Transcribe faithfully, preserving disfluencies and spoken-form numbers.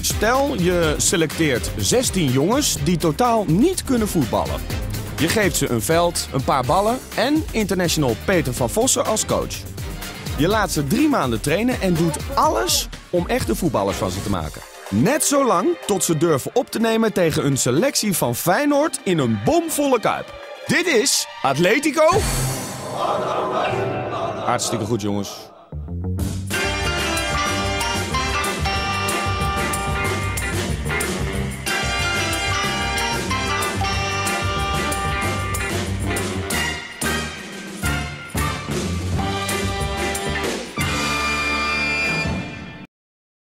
Stel, je selecteert zestien jongens die totaal niet kunnen voetballen. Je geeft ze een veld, een paar ballen en international Peter van Vossen als coach. Je laat ze drie maanden trainen en doet alles om echte voetballers van ze te maken. Net zo lang tot ze durven op te nemen tegen een selectie van Feyenoord in een bomvolle Kuip. Dit is Atletico. Hartstikke goed, jongens.